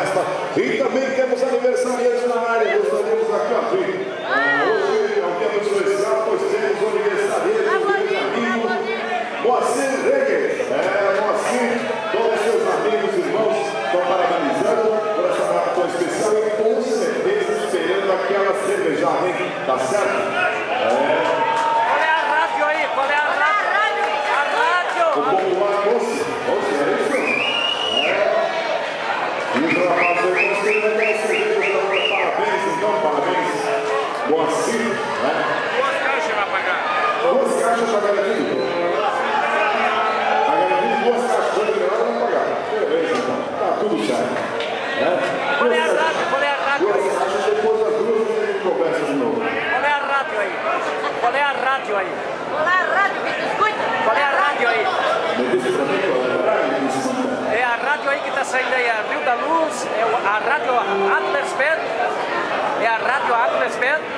festa. E também temos aniversariantes na área. Gostaríamos aqui, ó, hoje é um tempo especial, pois temos o aniversariante Moacir Regues. Moacir, todos os seus amigos e irmãos estão parabenizando por essa maratona especial e com certeza esperando aquela cervejada, hein? Tá certo? Qual é a rádio aí? Qual é a rádio? A rádio! O popular doce. É isso? E os rapazes aí conseguiram aquela cerveja. Parabéns, então, parabéns. Moacir, né? Duas caixas vai pagar. Duas caixas para a garantia. A garantia de duas caixas de liberal vai pagar. Beleza, então. Tá tudo certo. Qual é a rádio? Qual é a rádio aí? Duas caixas depois das duas a gente conversa de novo. Qual é a rádio aí? Qual é a rádio aí? Qual é a rádio que tu escuta? Qual é a rádio aí? Me diz pra mim qual é a rádio que escuta. É a rádio aí que está saindo aí, a Rio da Luz, é a rádio Atlas Fed, é a rádio Atlas Fed.